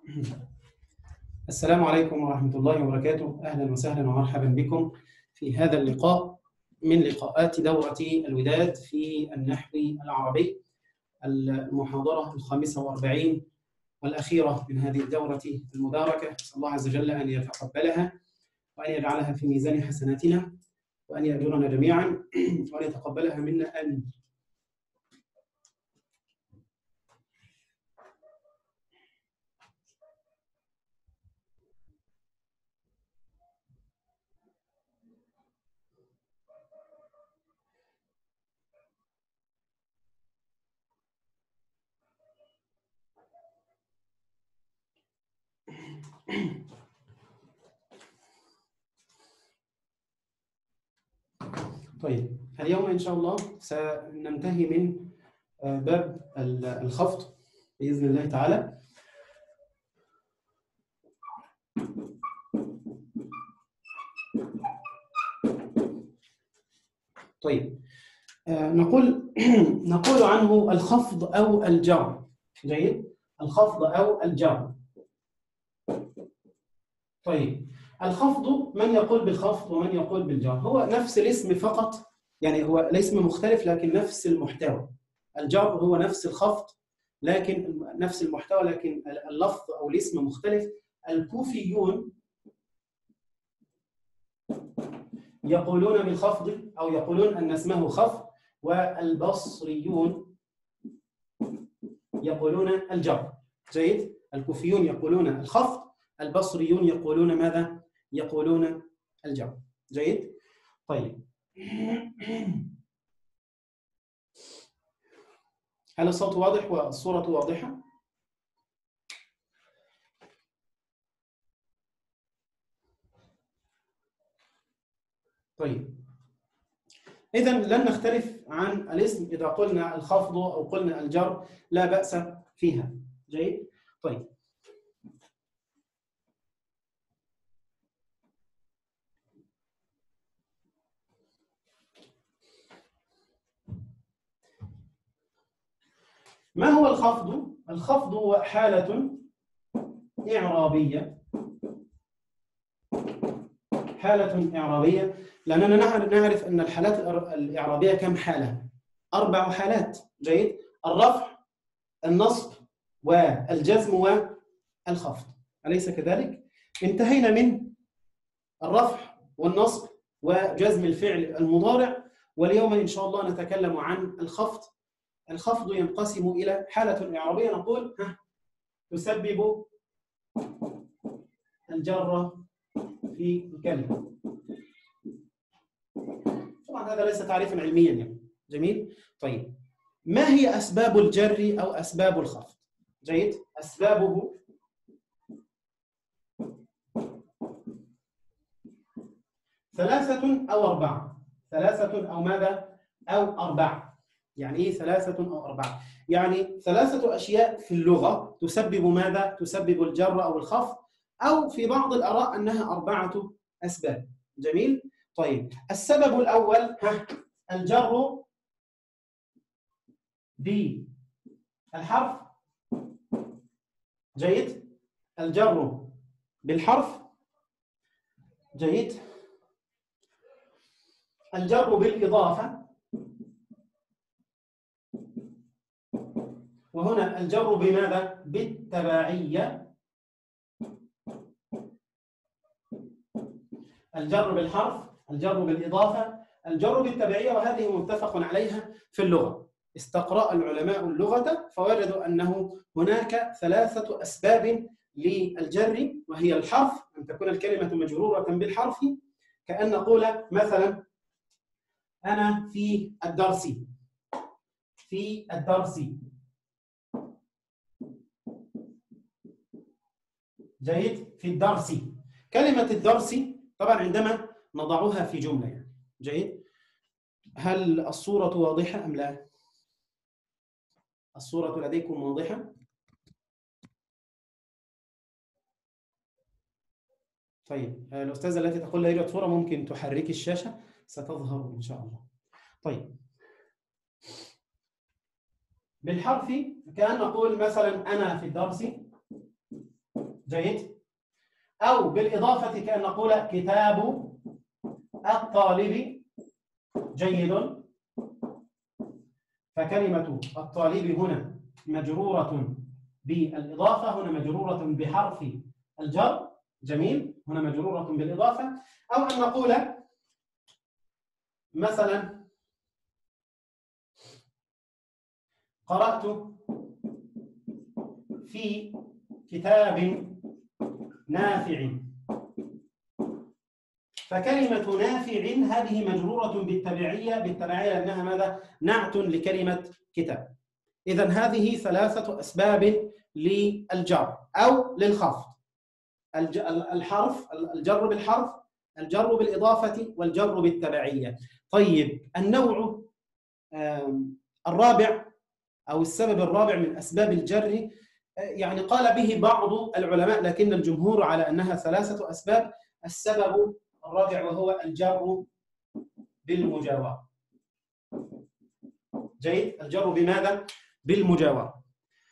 السلام عليكم ورحمة الله وبركاته. أهلا وسهلا ومرحبا بكم في هذا اللقاء من لقاءات دورة الوداد في النحو العربي، المحاضرة 45 والأخيرة من هذه الدورة المباركة. أسأل الله عز وجل أن يتقبلها وأن يجعلها في ميزان حسناتنا وأن يأجرنا جميعا وأن يتقبلها منا آمين. طيب، اليوم إن شاء الله سننتهي من باب الخفض بإذن الله تعالى. طيب، نقول عنه الخفض أو الجر. جيد، الخفض أو الجر. طيب، الخفض من يقول بالخفض ومن يقول بالجر؟ هو نفس الاسم فقط، يعني هو الاسم مختلف لكن نفس المحتوى. الجر هو نفس الخفض لكن نفس المحتوى، لكن اللفظ أو الاسم مختلف. الكوفيون يقولون بالخفض أو يقولون أن اسمه خفض، والبصريون يقولون الجر. جيد، الكوفيون يقولون الخفض، البصريون يقولون ماذا؟ يقولون الجر. جيد. طيب، هل الصوت واضح والصورة واضحة؟ طيب، إذن لن نختلف عن الاسم إذا قلنا الخفض أو قلنا الجر، لا بأس فيها. جيد. طيب، ما هو الخفض؟ الخفض هو حالة إعرابية، حالة إعرابية، لأننا نعرف أن الحالات الإعرابية كم حالة؟ 4 حالات. جيد، الرفع، النصب، والجزم، والخفض، أليس كذلك؟ انتهينا من الرفع والنصب وجزم الفعل المضارع، واليوم إن شاء الله نتكلم عن الخفض. الخفض ينقسم إلى حالة إعرابية نقول تسبب الجر في الكلمة. طبعا هذا ليس تعريفا علميا يعني. جميل. طيب، ما هي أسباب الجر أو أسباب الخفض؟ جيد، أسبابه ثلاثة أو أربعة. ثلاثة أو ماذا؟ أو أربعة. يعني إيه 3 أو 4؟ يعني 3 أشياء في اللغة تسبب ماذا؟ تسبب الجر أو الخفض، أو في بعض الآراء أنها 4 أسباب. جميل. طيب، السبب الأول الجر بالحرف. جيد، الجر بالحرف. جيد، الجر بالإضافة، وهنا الجر بماذا؟ بالتبعية. الجر بالحرف، الجر بالإضافة، الجر بالتبعية، وهذه متفق عليها في اللغة. استقرأ العلماء اللغة فوجدوا أنه هناك 3 أسباب للجر، وهي الحرف، أن تكون الكلمة مجرورة بالحرف، كأن نقول مثلا أنا في الدرس. في الدرس. جيد، في الدرس. كلمة الدرس طبعا عندما نضعها في جملة يعني. جيد، هل الصورة واضحة أم لا؟ الصورة لديكم واضحة؟ طيب، الأستاذة التي تقول لا يوجد صورة ممكن تحركي الشاشة ستظهر إن شاء الله. طيب، بالحرف كأن نقول مثلا أنا في الدرس جيد؟ أو بالإضافة كأن نقول كتاب الطالب جيد، فكلمة الطالب هنا مجرورة بالإضافة، هنا مجرورة بحرف الجر. جميل، هنا مجرورة بالإضافة. أو أن نقول مثلا قرأت في كتاب نافع، فكلمة نافع هذه مجرورة بالتبعية لأنها ماذا؟ نعت لكلمة كتاب. إذن هذه ثلاثة أسباب للجر أو للخفض: الحرف، الجر بالحرف، الجر بالإضافة، والجر بالتبعية. طيب، النوع الرابع أو السبب الرابع من أسباب الجر، يعني قال به بعض العلماء لكن الجمهور على أنها ثلاثة أسباب. السبب الرابع وهو الجر بالمجاورة. جيد، الجر بماذا؟ بالمجاورة.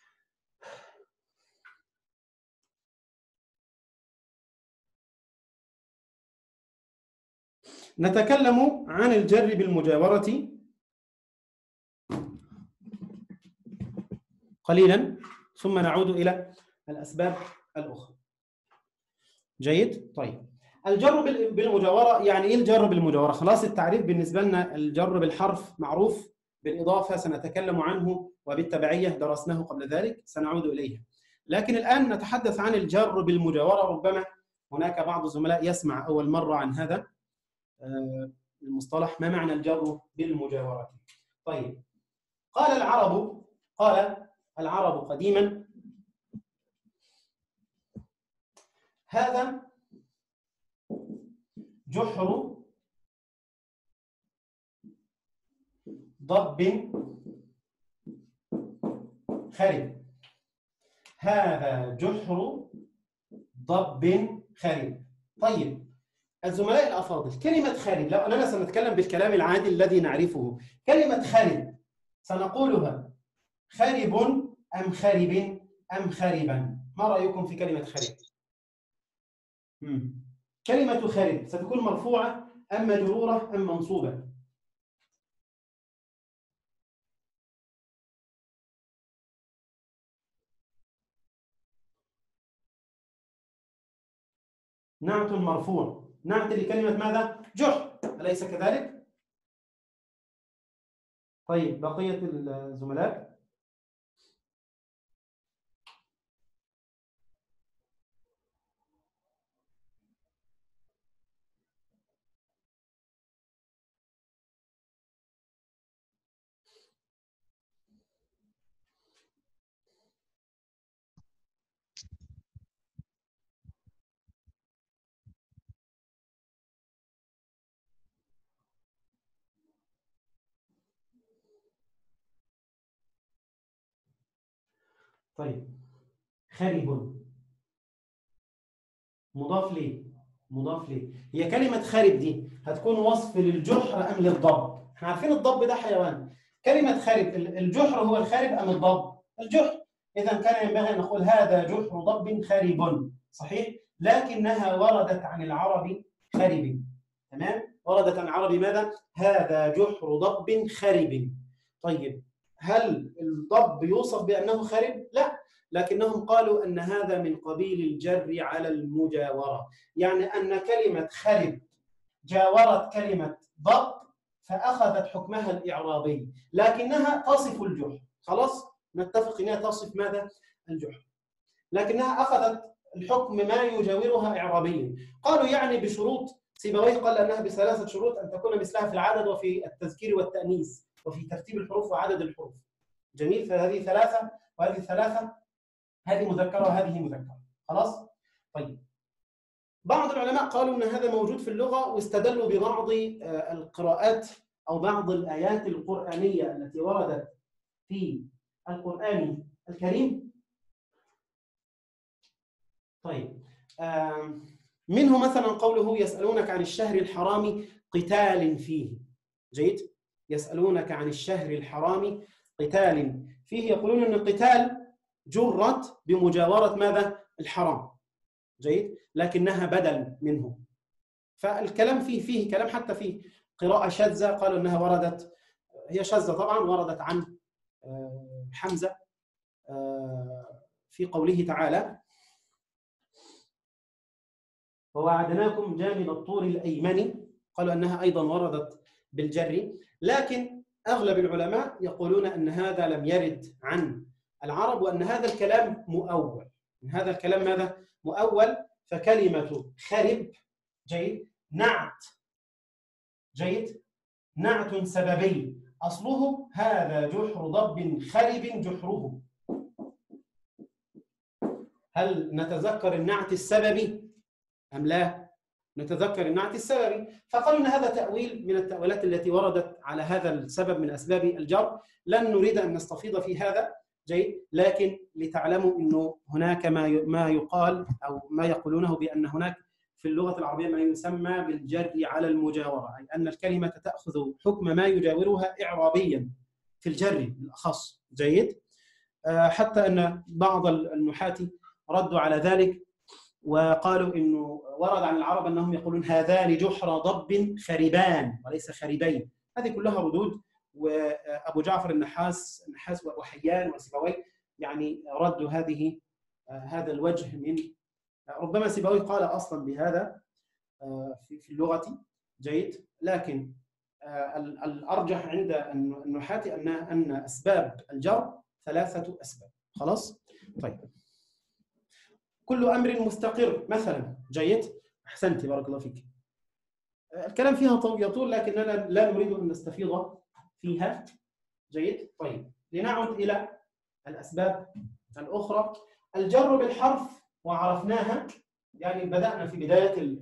نتكلم عن الجر بالمجاورة قليلا ثم نعود إلى الأسباب الأخرى. جيد؟ طيب، الجر بالمجاورة يعني إيه الجر بالمجاورة؟ خلاص التعريف بالنسبة لنا: الجر بالحرف معروف، بالإضافة سنتكلم عنه، وبالتبعية درسناه قبل ذلك سنعود إليه. لكن الآن نتحدث عن الجر بالمجاورة. ربما هناك بعض الزملاء يسمع أول مرة عن هذا المصطلح. ما معنى الجر بالمجاورة؟ طيب، قال العرب قديما: هذا جحر ضب خرب. هذا جحر ضب خرب. طيب الزملاء الأفاضل، كلمة خرب لو أننا سنتكلم بالكلام العادي الذي نعرفه، كلمة خرب سنقولها خرب أم خرب أم خربا؟ ما رأيكم في كلمة خرب؟ كلمة خرب ستكون مرفوعة أم مجرورة أم منصوبة؟ نعت مرفوع، نعت لكلمة ماذا؟ جحر، أليس كذلك؟ طيب، بقية الزملاء؟ طيب، خرب مضاف ليه؟ مضاف ليه؟ هي كلمة خرب دي هتكون وصف للجحر أم للضب؟ احنا عارفين الضب ده حيوان. كلمة خرب، الجحر هو الخرب أم الضب؟ الجحر. إذا كان ينبغي أن نقول هذا جحر ضب خرب، صحيح؟ لكنها وردت عن العرب خرب. تمام؟ وردت عن العرب ماذا؟ هذا جحر ضب خرب. طيب، هل الضب يوصف بأنه خرب؟ لا، لكنهم قالوا أن هذا من قبيل الجر على المجاورة، يعني أن كلمة خرب جاورت كلمة ضب فأخذت حكمها الإعرابي، لكنها تصف الجحر. خلاص نتفق أنها تصف ماذا؟ الجحر، لكنها أخذت الحكم ما يجاورها إعرابيا. قالوا يعني بشروط، سيبويه قال أنها بثلاثة شروط: أن تكون مثلها في العدد وفي التذكير والتأنيث وفي ترتيب الحروف وعدد الحروف. جميل، فهذه ثلاثة وهذه ثلاثة، هذه مذكرة وهذه مذكرة. خلاص؟ طيب، بعض العلماء قالوا أن هذا موجود في اللغة، واستدلوا ببعض القراءات أو بعض الآيات القرآنية التي وردت في القرآن الكريم. طيب، منه مثلا قوله: يسألونك عن الشهر الحرام قتال فيه. جيد؟ يسألونك عن الشهر الحرام قتال فيه، يقولون أن القتال جرت بمجاورة ماذا؟ الحرام. جيد، لكنها بدل منه. فالكلام فيه كلام، حتى في قراءة شاذة قالوا أنها وردت، هي شاذة طبعا، وردت عن حمزة في قوله تعالى: ووعدناكم جانب الطور الأيمن. قالوا أنها أيضا وردت بالجر، لكن أغلب العلماء يقولون أن هذا لم يرد عن العرب، وأن هذا الكلام مؤول. هذا الكلام ماذا؟ مؤول. فكلمة خرب جيد نعت، جيد، نعت سببي، أصله هذا جحر ضب خرب جحره. هل نتذكر النعت السببي أم لا؟ نتذكر النعت السببي. فقالوا أن هذا تأويل من التأويلات التي وردت على هذا السبب من أسباب الجر. لن نريد أن نستفيض في هذا، جيد، لكن لتعلموا أنه هناك ما يقال أو ما يقولونه بأن هناك في اللغة العربية ما يسمى بالجر على المجاورة، أي أن الكلمة تأخذ حكم ما يجاورها إعرابيا في الجر بالأخص، جيد. حتى أن بعض النحاة ردوا على ذلك وقالوا إنه ورد عن العرب أنهم يقولون هذان جحر ضب خربان وليس خربين. هذه كلها ردود، وأبو جعفر النحاس وحيان وسيبويه يعني ردوا هذا الوجه من، ربما سيبويه قال أصلا بهذا في اللغة، جيد، لكن الأرجح عند النحاة أن أسباب الجر 3 أسباب. خلاص؟ طيب، كل أمر مستقر مثلا، جيد، أحسنت بارك الله فيك. الكلام فيها يطول لكننا لا نريد أن نستفيض فيها، جيد. طيب، لنعد إلى الأسباب الأخرى. الجر بالحرف وعرفناها، يعني بدأنا في بداية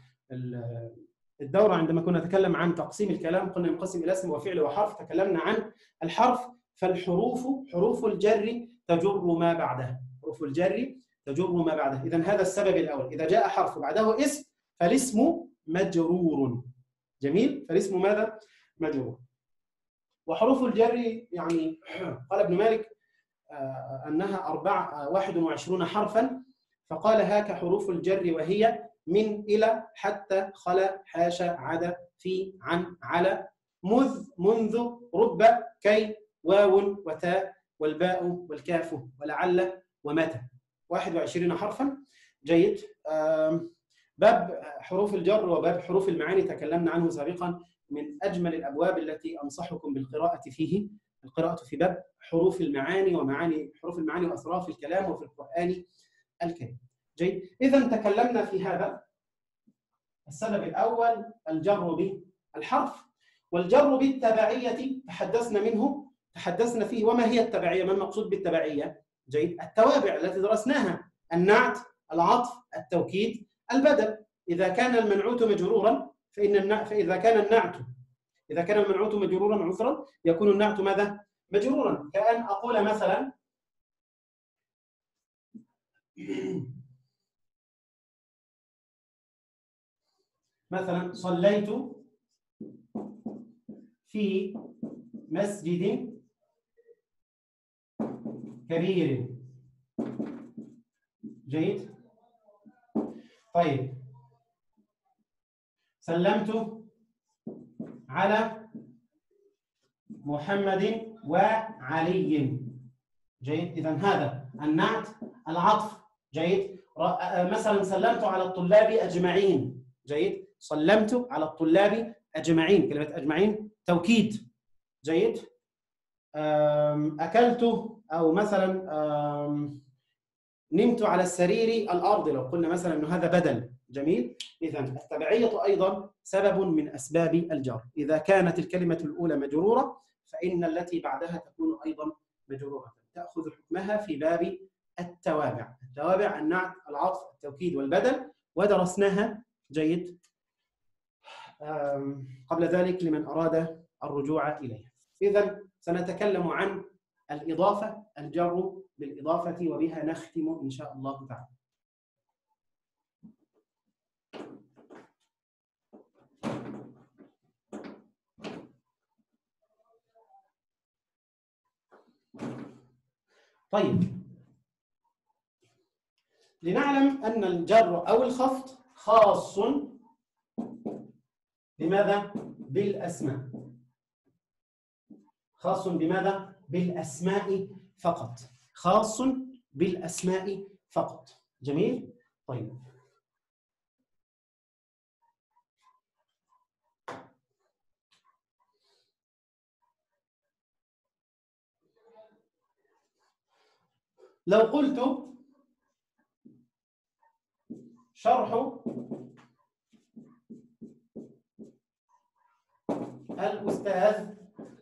الدورة عندما كنا نتكلم عن تقسيم الكلام، قلنا ينقسم إلى اسم وفعل وحرف، تكلمنا عن الحرف. فالحروف، حروف الجر تجر ما بعدها، حروف الجر تجر ما بعدها. إذن هذا السبب الأول، إذا جاء حرف بعده اسم فالاسم مجرور. جميل، فالاسم ماذا؟ مجرور. وحروف الجر يعني قال ابن مالك أنها 21 حرفا، فقال هاك حروف الجر وهي من إلى حتى خلا حاشا عدا في عن على مذ منذ رب كي واو وتاء والباء والكاف ولعل ومتى. 21 حرفا، جيد. باب حروف الجر وباب حروف المعاني تكلمنا عنه سابقا، من أجمل الأبواب التي أنصحكم بالقراءة فيه القراءة في باب حروف المعاني ومعاني حروف المعاني وأسرار في الكلام وفي القرآن الكريم. جيد، إذا تكلمنا في هذا السبب الأول، الجر بالحرف. والجر بالتبعية تحدثنا فيه. وما هي التبعية؟ ما المقصود بالتبعية؟ جيد، التوابع التي درسناها: النعت، العطف، التوكيد، البدل. إذا كان المنعوت مجرورا فإذا كان المنعوت مجرورا عذرا يكون النعت ماذا؟ مجرورا. كأن أقول مثلا صليت في مسجد كبير. جيد. طيب، سلمت على محمد وعلي. جيد، إذن هذا النعت، العطف. جيد، مثلا سلمت على الطلاب أجمعين. جيد، سلمت على الطلاب أجمعين، كلمة أجمعين توكيد. جيد. أكلت أو مثلا نمت على السرير الأرض، لو قلنا مثلا أنه هذا بدل. جميل. إذن التبعية أيضا سبب من أسباب الجر. إذا كانت الكلمة الأولى مجرورة فإن التي بعدها تكون أيضا مجرورة، تأخذ حكمها في باب التوابع. التوابع النعت، العطف، التوكيد والبدل، ودرسناها، جيد، قبل ذلك لمن أراد الرجوع إليها. إذن سنتكلم عن الإضافة، الجر بالإضافة، وبها نختم إن شاء الله تعالى. طيب، لنعلم أن الجر أو الخفض خاص بماذا؟ بالأسماء. خاص بماذا؟ بالأسماء فقط. خاص بالأسماء فقط. جميل؟ طيب. لو قلت شرح الأستاذ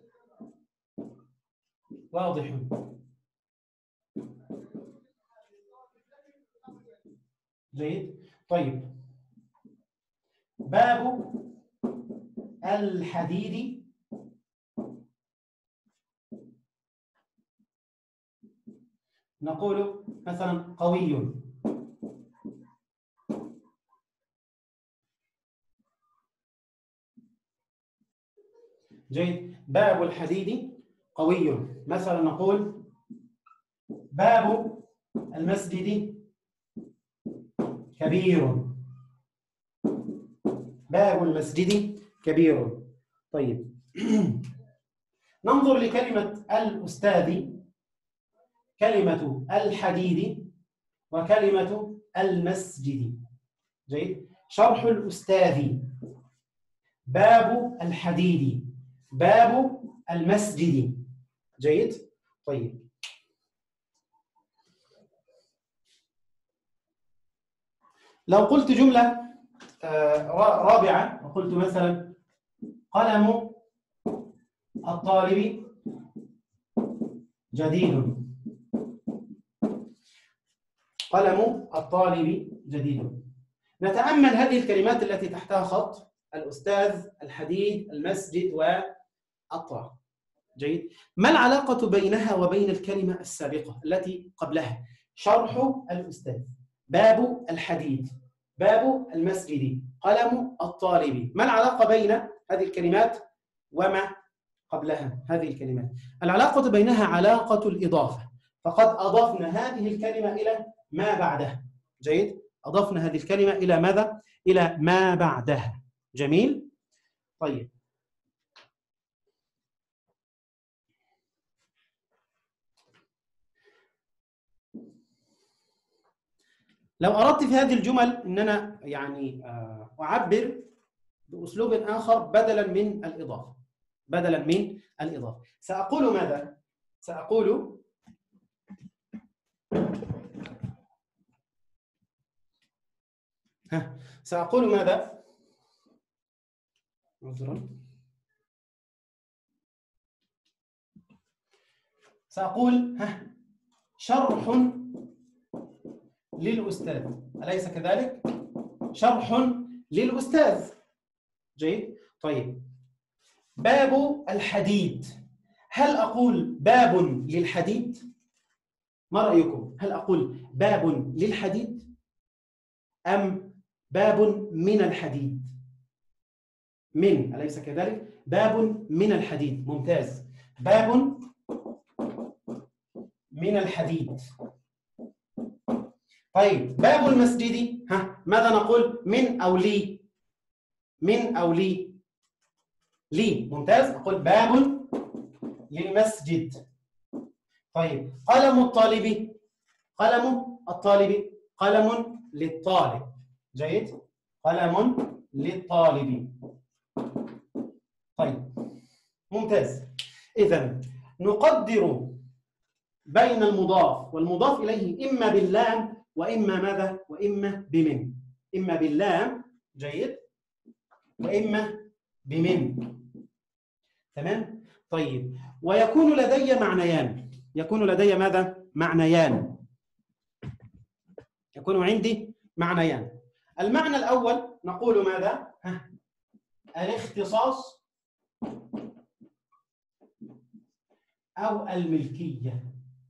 واضح. جيد. طيب، باب الحديد نقول مثلا قوي. جيد. باب الحديد قوي. مثلا نقول باب المسجد كبير. باب المسجد كبير. طيب. ننظر لكلمة الأستاذ، كلمة الحديد وكلمة المسجد. جيد. شرح الأستاذ، باب الحديد، باب المسجد. جيد. طيب. لو قلت جملة رابعة وقلت مثلا قلم الطالب جديد. قلم الطالب جديد. نتأمل هذه الكلمات التي تحتها خط: الأستاذ، الحديد، المسجد، والطالب. جيد. ما العلاقة بينها وبين الكلمة السابقة التي قبلها؟ شرح الأستاذ، باب الحديد، باب المسجد، قلم الطالب. ما العلاقة بين هذه الكلمات وما قبلها هذه الكلمات؟ العلاقة بينها علاقة الإضافة، فقد أضفنا هذه الكلمة إلى ما بعدها. جيد. أضفنا هذه الكلمة إلى ماذا؟ إلى ما بعدها. جميل. طيب. لو أردت في هذه الجمل أن أنا يعني أعبر بأسلوب آخر بدلا من الإضافة، بدلا من الإضافة، سأقول ماذا؟ سأقول سأقول ماذا؟ عذرا. سأقول شرح للأستاذ، أليس كذلك؟ شرح للأستاذ. جيد. طيب. باب الحديد، هل أقول باب للحديد؟ ما رأيكم؟ هل أقول باب للحديد أم باب من الحديد؟ من، أليس كذلك؟ باب من الحديد. ممتاز. باب من الحديد. طيب، باب المسجد، ماذا نقول؟ من أو لي؟ من أو لي؟ لي. ممتاز. نقول باب للمسجد. طيب، قلم الطالب، قلم الطالب، قلم للطالب. جيد. قلم للطالب. طيب. ممتاز. إذن نقدر بين المضاف والمضاف إليه إما باللام وإما ماذا؟ وإما بمن. إما باللام. جيد. وإما بمن. تمام؟ طيب. ويكون لدي معنيان. يكون لدي ماذا؟ معنيان. يكون عندي معنيان. المعنى الأول نقول ماذا؟ الاختصاص أو الملكية.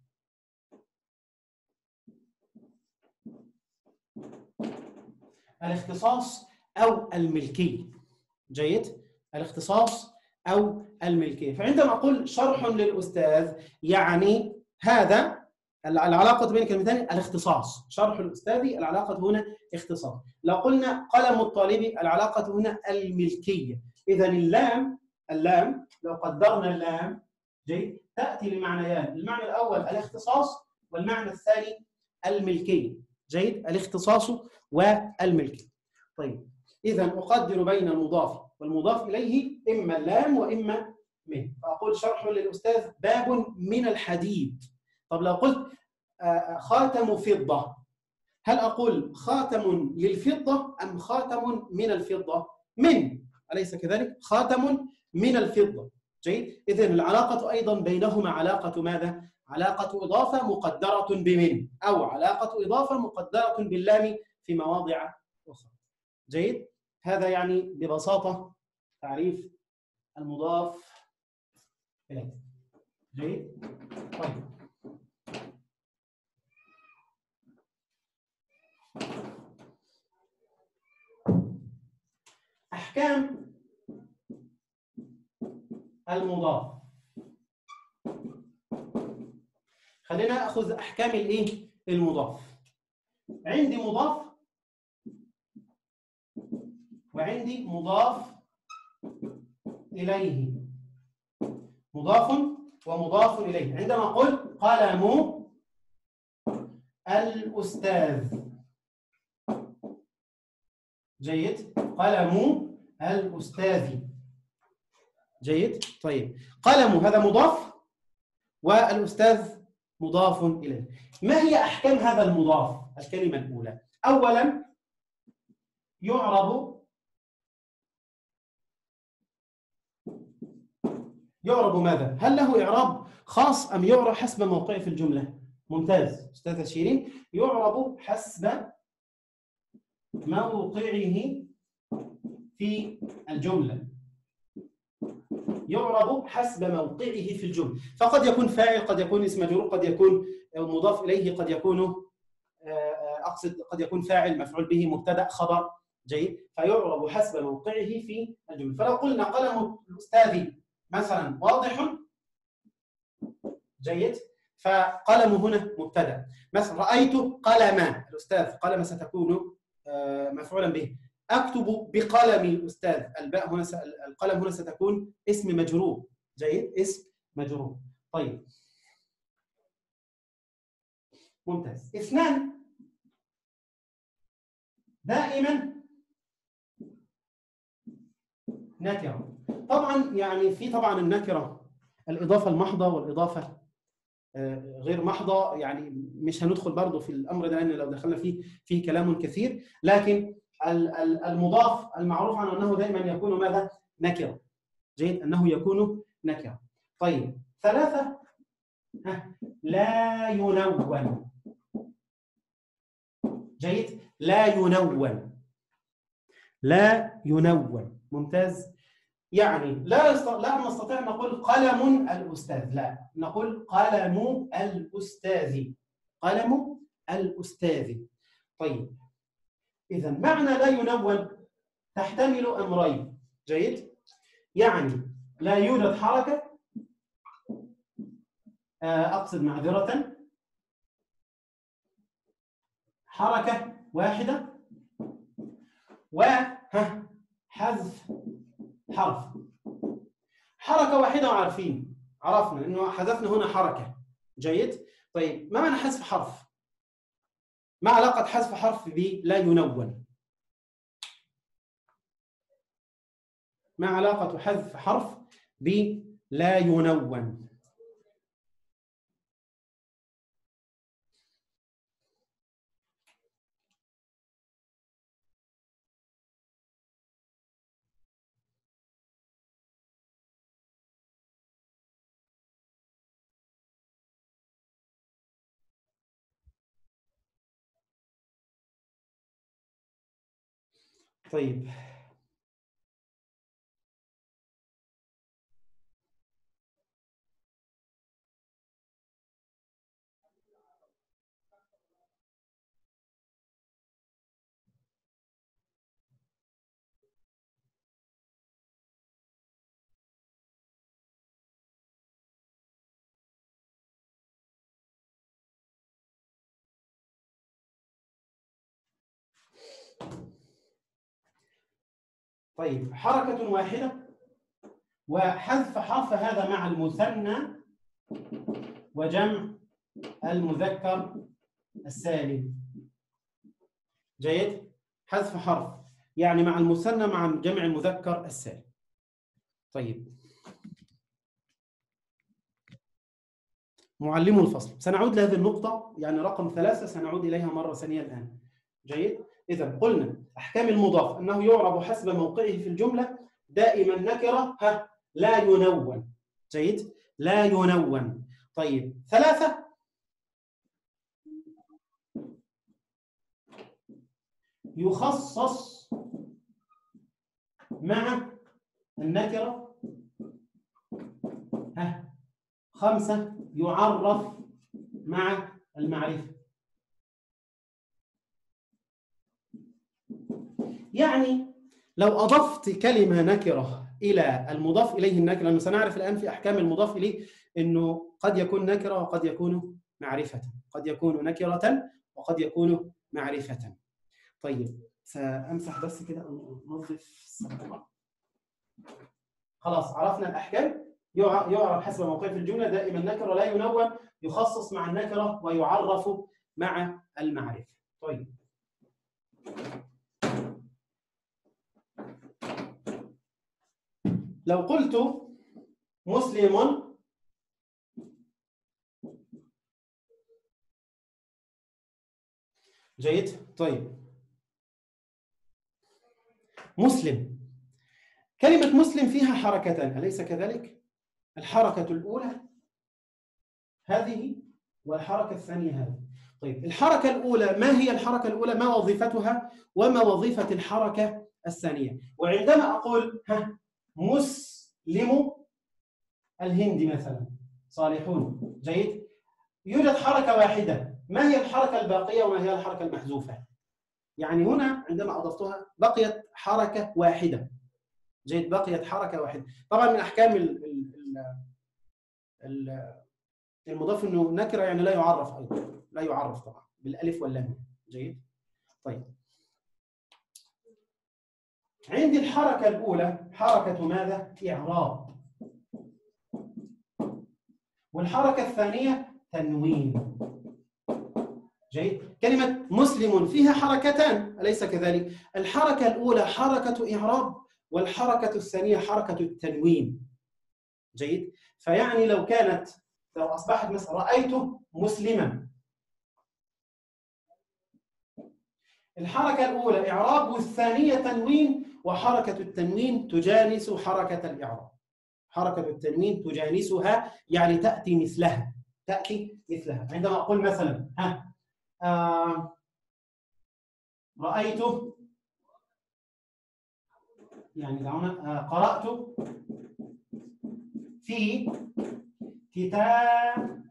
الاختصاص أو الملكية. جيد. الاختصاص أو الملكية. فعندما أقول شرح للأستاذ يعني هذا العلاقة بين كلمتين الاختصاص، شرح الأستاذ العلاقة هنا اختصاص. لو قلنا قلم الطالب العلاقة هنا الملكية. إذا اللام لو قدرنا اللام جيد تأتي لمعنيان، المعنى الأول الاختصاص والمعنى الثاني الملكية. جيد، الاختصاص والملكية. طيب إذا أقدر بين المضاف والمضاف إليه إما اللام وإما من، فأقول شرح للأستاذ باب من الحديد. طب لو قلت خاتم فضة، هل أقول خاتم للفضة أم خاتم من الفضة؟ من، أليس كذلك؟ خاتم من الفضة. جيد، إذن العلاقة أيضا بينهما علاقة ماذا؟ علاقة إضافة مقدرة بمن، أو علاقة إضافة مقدرة باللام في مواضع أخرى. جيد، هذا يعني ببساطة تعريف المضاف إليه. جيد، طيب أحكام المضاف. خلينا ناخذ احكام الايه؟ المضاف. عندي مضاف وعندي مضاف اليه، مضاف ومضاف اليه. عندما اقول قلم الاستاذ، جيد، قلم الاستاذ. جيد، طيب قلم هذا مضاف والاستاذ مضاف اليه. ما هي احكام هذا المضاف؟ الكلمه الاولى، اولا يعرب ماذا؟ هل له إعراب خاص أم يعرب حسب موقعه في الجملة؟ ممتاز أستاذة شيرين، يعرب حسب موقعه في الجملة. يعرب حسب موقعه في الجملة، فقد يكون فاعل، قد يكون اسم مجرور، قد يكون مضاف إليه، قد يكون أقصد قد يكون فاعل مفعول به مبتدأ خبر. جيد، فيعرب حسب موقعه في الجملة. فلو قلنا قلم الأستاذ مثلا واضح، جيد، فقلم هنا مبتدا. مثلا رأيت قلم الأستاذ، قلم ستكون مفعولا به. أكتب بقلم الأستاذ، الباء هنا القلم هنا ستكون اسم مجرور. جيد، اسم مجرور. طيب ممتاز. اثنان دائما نكرة. طبعا يعني في طبعا النكرة الإضافة المحضة والإضافة غير محضة، يعني مش هندخل برضه في الأمر ده لأن لو دخلنا فيه كلام كثير، لكن المضاف المعروف عنه أنه دائما يكون ماذا؟ نكرة. جيد، أنه يكون نكرة. طيب ثلاثة، لا ينون. جيد، لا ينون، لا ينون. ممتاز. يعني لا نستطيع أن نقول قلم الأستاذ، لا، نقول قلم الأستاذ، قلم الأستاذ. طيب إذا معنى لا ينون تحتمل أمرين. جيد، يعني لا يوجد حركة، أقصد معذرة، حركة واحدة وحذف حرف. حركة واحدة عرفنا إنه حذفنا هنا حركة. جيد، طيب ما معنى حذف حرف؟ ما علاقة حذف حرف بلا ينون؟ ما علاقة حذف حرف بلا ينون؟ طيب طيب حركة واحدة وحذف حرف هذا مع المثنى وجمع المذكر السالم. جيد؟ حذف حرف يعني مع المثنى مع جمع المذكر السالم. طيب معلم الفصل، سنعود لهذه النقطة يعني رقم 3 سنعود إليها مرة ثانية الآن. جيد؟ إذا قلنا أحكام المضاف أنه يعرب حسب موقعه في الجملة دائما نكرة لا ينون. جيد؟ لا ينون. طيب 3 يخصص مع النكرة. 5 يعرف مع المعرفة. يعني لو أضفت كلمة نكرة إلى المضاف إليه النكرة، لأنه سنعرف الآن في أحكام المضاف إليه أنه قد يكون نكرة وقد يكون معرفة، قد يكون نكرة وقد يكون معرفة. طيب سأمسح بس كده أنظف الصفحة. خلاص عرفنا الأحكام. يعرف حسب موقعه في الجملة دائما نكرة لا ينون، يخصص مع النكرة ويعرف مع المعرفة. طيب لو قلت مسلم جيد. طيب مسلم، كلمة مسلم فيها حركتان أليس كذلك؟ الحركة الأولى هذه والحركة الثانية هذه. طيب الحركة الأولى ما هي الحركة الأولى؟ ما وظيفتها وما وظيفة الحركة الثانية؟ وعندما أقول مسلم الهند مثلا صالحون، جيد، يوجد حركة واحدة، ما هي الحركة الباقية وما هي الحركة المحذوفة؟ يعني هنا عندما أضفتها بقيت حركة واحدة. جيد، بقيت حركة واحدة. طبعا من أحكام المضاف انه نكره يعني لا يعرف، ايضا لا يعرف طبعا بالالف واللام. جيد. طيب عندي الحركه الاولى حركه ماذا؟ اعراب. والحركه الثانيه تنوين. جيد. كلمه مسلم فيها حركتان اليس كذلك؟ الحركه الاولى حركه اعراب والحركه الثانيه حركه التنوين. جيد. فيعني لو اصبحت مثلا رايت مسلما، الحركة الأولى إعراب والثانية تنوين، وحركة التنوين تجانس حركة الإعراب. حركة التنوين تجانسها يعني تأتي مثلها. تأتي مثلها. عندما أقول مثلا رأيت، يعني دعونا قرأت في كتاب.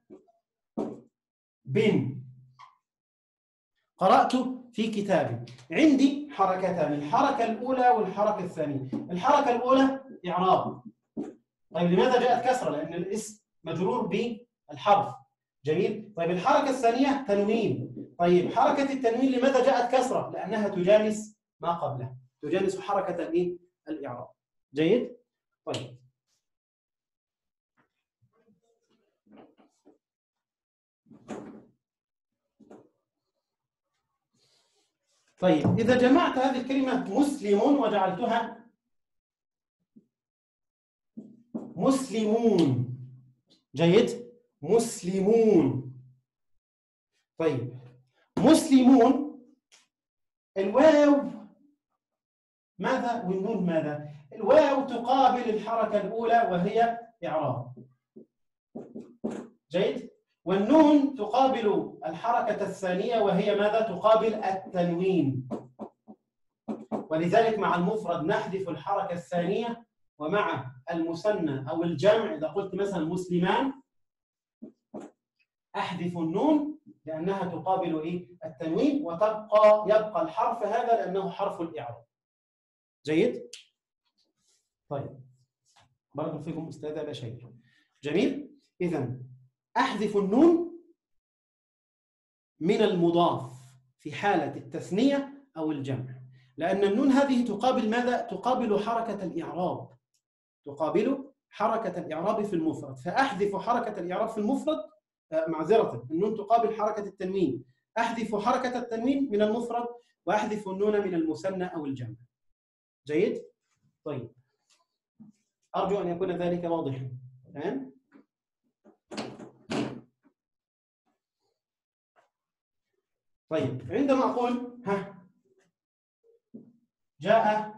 قرأت في كتاب. عندي حركتان، الحركة الأولى والحركة الثانية. الحركة الأولى إعراب. طيب لماذا جاءت كسرة؟ لأن الاسم مجرور بالحرف. جميل. طيب الحركة الثانية تنوين. طيب حركة التنوين لماذا جاءت كسرة؟ لأنها تجانس ما قبلها، تجانس حركة الإعراب. جيد؟ طيب طيب إذا جمعت هذه الكلمة مسلم وجعلتها مسلمون. جيد؟ مسلمون. طيب مسلمون الواو ماذا والنون ماذا؟ الواو تقابل الحركة الأولى وهي إعراب. جيد؟ والنون تقابل الحركة الثانية وهي ماذا؟ تقابل التنوين. ولذلك مع المفرد نحذف الحركة الثانية، ومع المثنى أو الجمع إذا قلت مثلا مسلمان أحذف النون لأنها تقابل التنوين، يبقى الحرف هذا لأنه حرف الإعراب. جيد؟ طيب برضو فيكم أستاذة بشير. جميل؟ إذن أحذف النون من المضاف في حالة التثنية أو الجمع. لأن النون هذه تقابل ماذا؟ تقابل حركة الإعراب. تقابل حركة الإعراب في المفرد، فأحذف حركة الإعراب في المفرد، معذرة، النون تقابل حركة التنوين، أحذف حركة التنوين من المفرد وأحذف النون من المثنى أو الجمع. جيد؟ طيب، أرجو أن يكون ذلك واضحا. تمام؟ طيب، عندما أقول جاء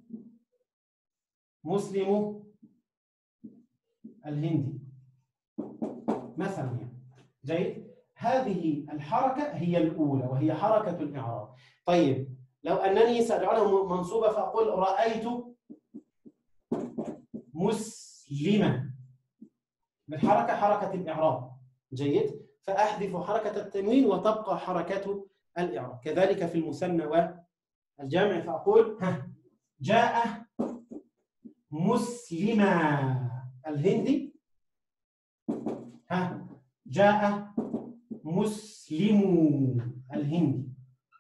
مسلم الهندي مثلا يعني. جيد؟ هذه الحركة هي الأولى وهي حركة الإعراب. طيب، لو أنني سأجعله منصوبة فأقول رأيت مسلما، بالحركة حركة الإعراب. جيد؟ فأحذف حركة التنوين وتبقى حركة الإعراب. كذلك في المثنى والجمع فأقول جاء مسلما الهندي، جاء مسلم الهندي.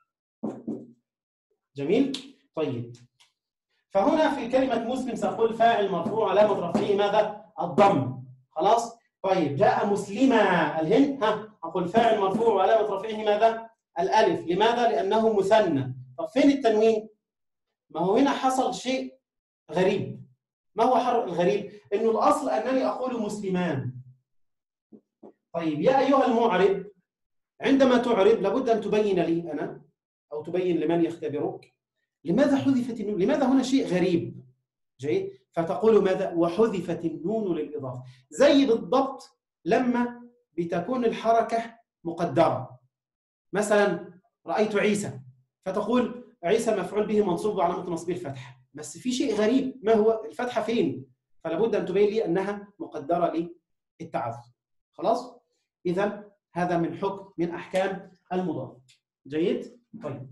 جميل؟ طيب، فهنا في كلمة مسلم سأقول فاعل مرفوع علامة رفعه ماذا؟ الضم. خلاص؟ طيب، جاء مسلما الهند، أقول فاعل مرفوع وعلامة رفعه ماذا؟ الألف. لماذا؟ لأنه مثنى. طب فين التنوين؟ ما هو هنا حصل شيء غريب. ما هو الغريب؟ إنه الأصل أنني أقول مسلمان. طيب، يا أيها المعرب، عندما تعرب لابد أن تبين لي أنا أو تبين لمن يختبرك لماذا حذفت النون؟ لماذا هنا شيء غريب؟ جيد؟ فتقول ماذا؟ وحذفت النون للإضافة. زي بالضبط لما بتكون الحركة مقدرة. مثلا رأيت عيسى، فتقول عيسى مفعول به منصوب وعلامة نصبه الفتحة، بس في شيء غريب، ما هو الفتحة فين؟ فلابد أن تبين لي أنها مقدرة للتعذر. خلاص؟ إذا هذا من حكم من أحكام المضاف. جيد؟ طيب،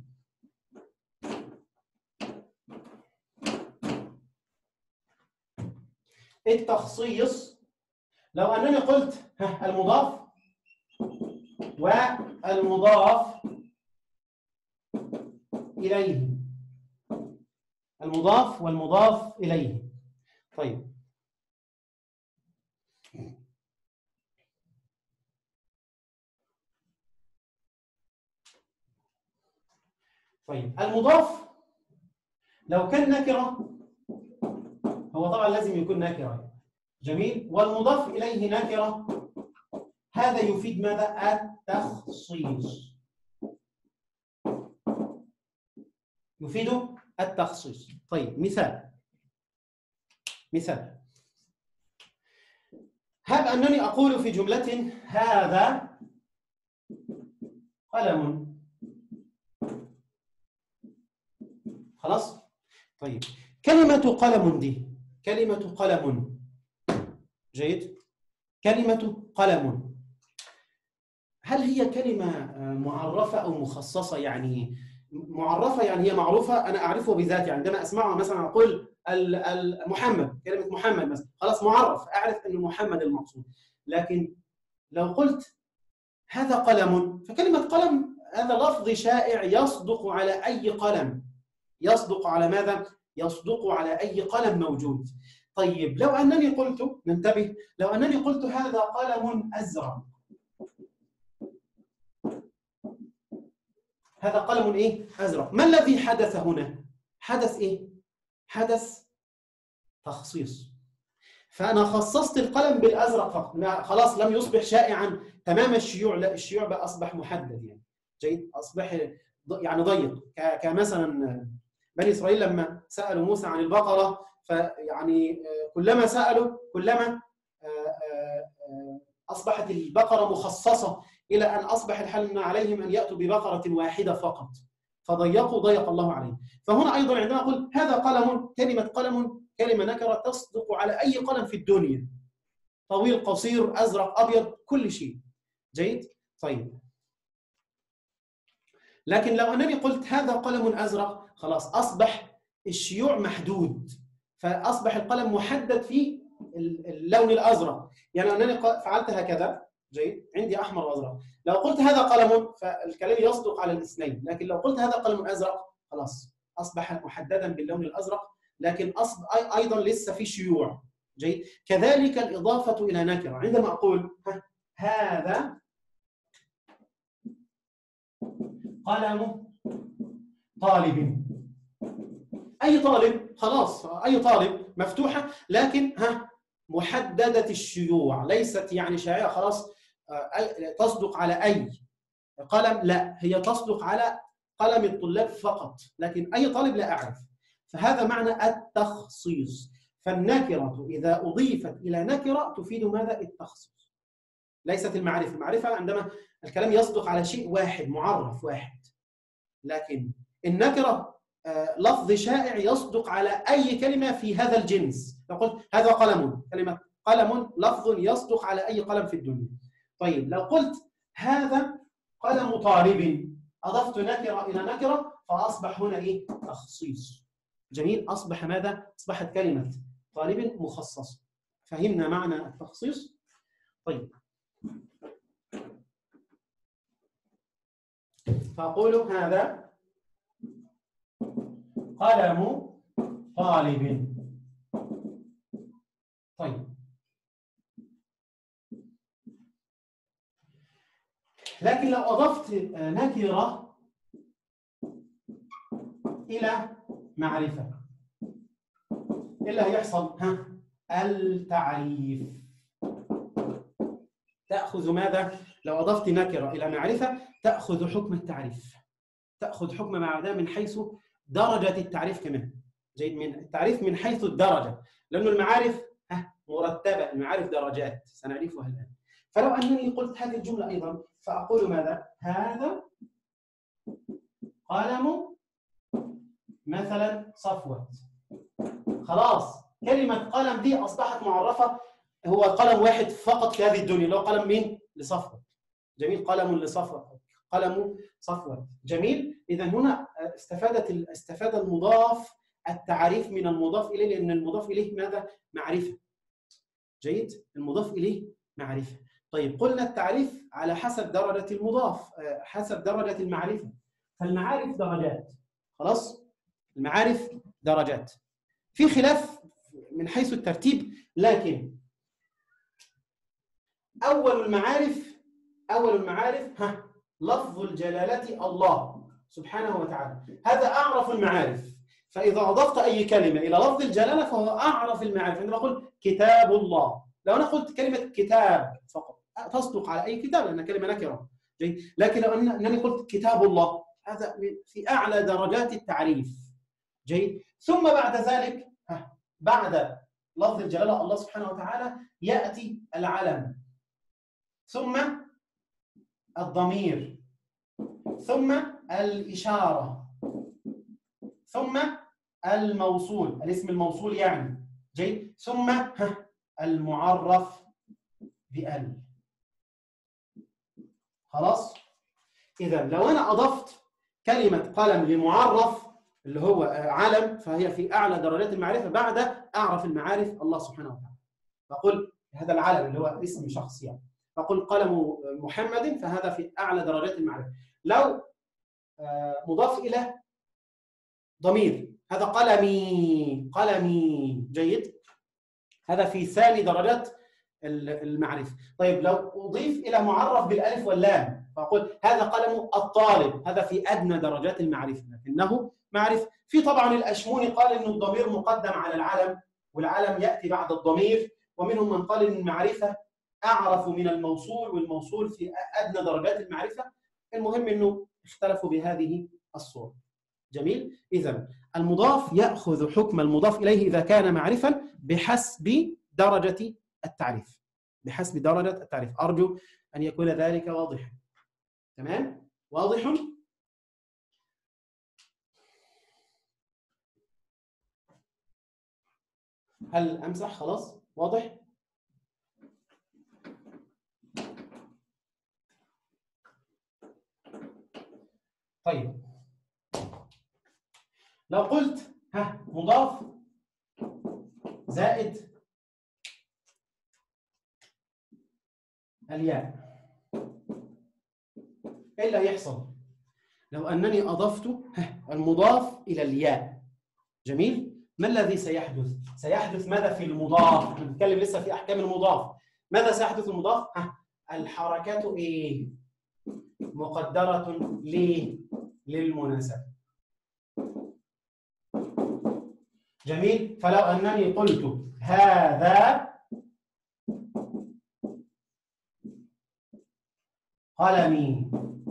التخصيص، لو أنني قلت المضاف والمضاف إليه، المضاف والمضاف إليه. طيب، المضاف لو كان نكرة، هو طبعا لازم يكون نكرة. جميل؟ والمضاف إليه نكرة، هذا يفيد ماذا؟ التخصيص. يفيد التخصيص. طيب، مثال، هب أنني أقول في جملة هذا قلم. خلاص؟ طيب، كلمة قلم دي كلمة قلم. جيد؟ كلمة قلم، هل هي كلمة معرفة أو مخصصة؟ يعني معرفة يعني هي معروفة، أنا أعرفه بذاتي، عندما أسمعها مثلا أقول محمد، كلمة محمد مثلا، خلاص معرف، أعرف أن محمد المقصود. لكن لو قلت هذا قلم، فكلمة قلم هذا لفظ شائع يصدق على أي قلم. يصدق على ماذا؟ يصدق على أي قلم موجود. طيب، لو أنني قلت، ننتبه، لو أنني قلت هذا قلم أزرق، هذا قلم إيه؟ أزرق، ما الذي حدث هنا؟ حدث إيه؟ حدث تخصيص. فأنا خصصت القلم بالأزرق فقط، خلاص لم يصبح شائعا تمام الشيوع، لا، الشيوع بقى أصبح محدد يعني. جيد؟ أصبح يعني ضيق، كمثلا بني إسرائيل لما سألوا موسى عن البقرة، فيعني كلما سألوا كلما أصبحت البقرة مخصصة، إلى أن أصبح الحل عليهم أن يأتوا ببقرة واحدة فقط، فضيقوا ضيق الله عليهم. فهنا أيضا عندما أقول هذا قلم، كلمة قلم كلمة نكرة تصدق على أي قلم في الدنيا، طويل قصير أزرق أبيض كل شيء. جيد؟ طيب، لكن لو أنني قلت هذا قلم أزرق، خلاص أصبح الشيوع محدود، فأصبح القلم محدد في اللون الأزرق. يعني أنني فعلت هكذا، جيد، عندي أحمر وأزرق، لو قلت هذا قلم فالكلام يصدق على الاثنين، لكن لو قلت هذا قلم أزرق خلاص اصبح محددا باللون الازرق، لكن ايضا لسه في شيوع. جيد. كذلك الاضافه الى نكره، عندما اقول هذا قلم طالب، اي طالب، خلاص اي طالب مفتوحه، لكن محدده الشيوع، ليست يعني شائعه خلاص تصدق على اي قلم، لا هي تصدق على قلم الطلاب فقط، لكن اي طالب لا اعرف. فهذا معنى التخصيص. فالنكره اذا اضيفت الى نكره تفيد ماذا؟ التخصيص، ليست المعرفه. المعرفه عندما الكلام يصدق على شيء واحد، معرف واحد، لكن النكره لفظ شائع يصدق على أي كلمة في هذا الجنس. لو قلت هذا قلم، كلمة قلم لفظ يصدق على أي قلم في الدنيا. طيب لو قلت هذا قلم طالب، أضفت نكرة إلى نكرة، فأصبح هنا إيه؟ تخصيص. جميل. أصبح ماذا؟ أصبحت كلمة طالب مخصصة. فهمنا معنى التخصيص؟ طيب، فأقول هذا قلم طالب. طيب، لكن لو أضفت نكرة إلى معرفة، إيه اللي هيحصل؟ التعريف. تأخذ ماذا؟ لو أضفت نكرة إلى معرفة تأخذ حكم التعريف، تأخذ حكم معناه من حيث درجة التعريف كمان. جيد. من التعريف من حيث الدرجة، لأن المعارف مرتبة، المعارف درجات سنعرفها الآن. فلو أنني قلت هذه الجملة أيضا فأقول ماذا؟ هذا قلم مثلا صفوة. خلاص كلمة قلم دي أصبحت معرفة، هو قلم واحد فقط في هذه الدنيا، اللي هو قلم مين؟ لصفوة. جميل. قلم لصفوة، قلم صفوة. جميل. إذا هنا استفاد المضاف التعريف من المضاف إليه، لأن المضاف إليه ماذا؟ معرفة. جيد. المضاف إليه معرفة. طيب قلنا التعريف على حسب درجة المضاف، حسب درجة المعرفة. فالمعارف درجات. خلاص؟ المعارف درجات، في خلاف من حيث الترتيب، لكن أول المعارف لفظ الجلالة الله سبحانه وتعالى، هذا أعرف المعارف. فإذا أضفت أي كلمة إلى لفظ الجلالة فهو أعرف المعارف. عندما أقول كتاب الله، لو أنا قلت كلمة كتاب فقط تصدق على أي كتاب لأنها كلمة نكرة. لكن لو أنني قلت كتاب الله، هذا في أعلى درجات التعريف. جيد. ثم بعد ذلك بعد لفظ الجلالة الله سبحانه وتعالى يأتي العلم، ثم الضمير، ثم الإشارة، ثم الموصول، الاسم الموصول يعني. جيد. ثم المعرف بأل. خلاص. إذا لو أنا أضفت كلمة قلم لمعرف اللي هو علم، فهي في أعلى درجات المعرفة بعد أعرف المعارف الله سبحانه وتعالى. فقل هذا العلم اللي هو اسم شخص يعني، فقل قلم محمد، فهذا في أعلى درجات المعرفة. لو مضاف إلى ضمير، هذا قلمي. جيد. هذا في ثاني درجات المعرفة. طيب لو أضيف إلى معرف بالألف واللام فأقول هذا قلم الطالب، هذا في أدنى درجات المعرفة لكنه معرفة. في طبعا الأشموني قال إنه الضمير مقدم على العلم والعلم يأتي بعد الضمير، ومنهم من قال إن المعرفة أعرف من الموصول والموصول في أدنى درجات المعرفة. المهم إنه اختلفوا بهذه الصورة. جميل. إذن المضاف يأخذ حكم المضاف إليه إذا كان معرفا بحسب درجة التعريف، بحسب درجة التعريف. أرجو أن يكون ذلك واضحا. تمام؟ واضح؟ هل أمسح؟ خلاص واضح؟ طيب لو قلت مضاف زائد الياء، ايه اللي هيحصل؟ لو أنني أضفت المضاف إلى الياء. جميل؟ ما الذي سيحدث؟ سيحدث ماذا في المضاف؟ نتكلم لسه في أحكام المضاف. ماذا سيحدث المضاف؟ الحركات إيه؟ مقدرة للمناسبة. جميل؟ فلو أنني قلت هذا قلمي،